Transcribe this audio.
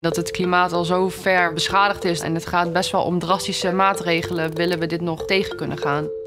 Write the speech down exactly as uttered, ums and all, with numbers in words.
Dat het klimaat al zo ver beschadigd is en het gaat best wel om drastische maatregelen, willen we dit nog tegen kunnen gaan.